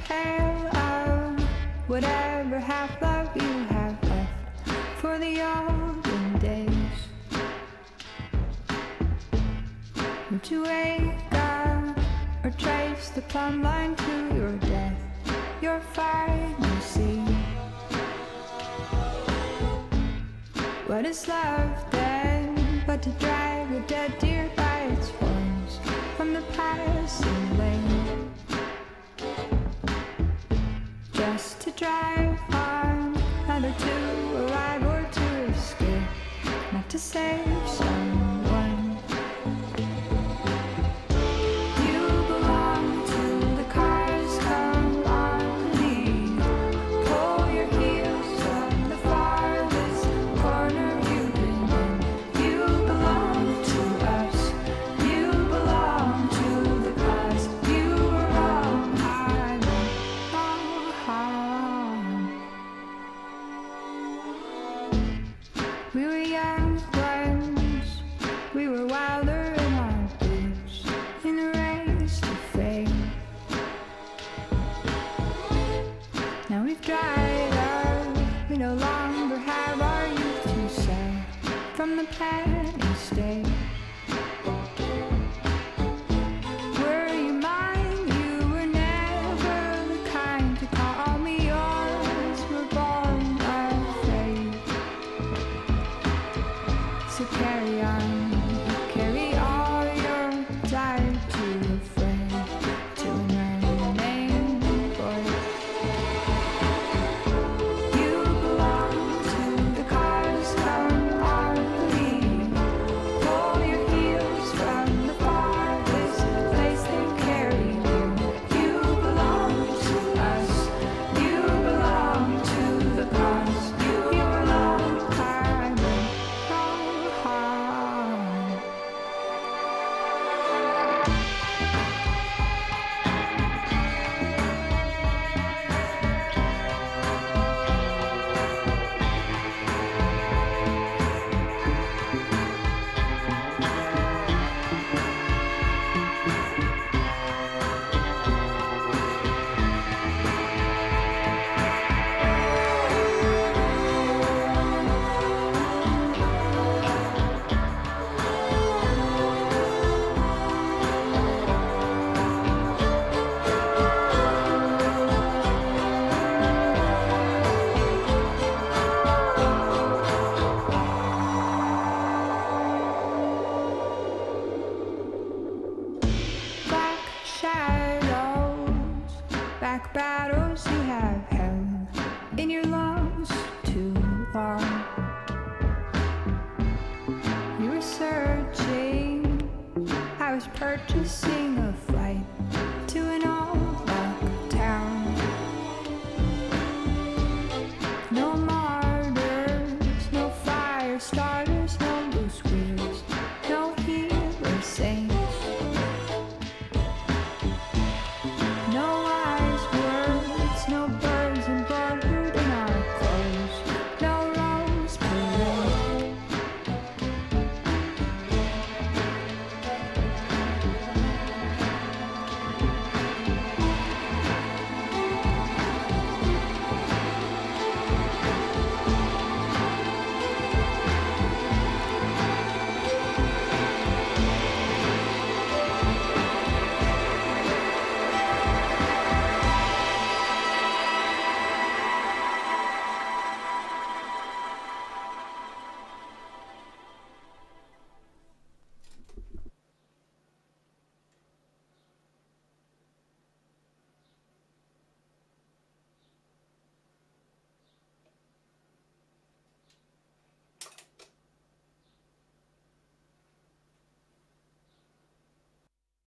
tale of whatever half-love you have left for the olden days. To wake up or trace the plumb line to your death, your final scene. What is love then but to drag a dead deer by its horns from the passing lane? Just to drive on, either to arrive or to escape, not to save someone. You belong to the cars, come on, leave. Pull your heels from the farthest corner you've been in. You belong to us, you belong to the cause. You were wrong, I'm wrong. We were young ones, we were wilder in our boots, in a race to fame. Now we've dried up, we no longer have our youth to sell from the penny state. Were you mine? You were never the kind to call me yours. We're born afraid. So carry on, carry all your desire to a friend, to an unnamed boy. You belong to the cars, come on, leave. Pull your heels from the farthest place they carry you. You belong to us, you belong to the cause. You were long time, long hard. Black shadows, back battles you have held in your lungs too long. You were searching, I was purchasing a flight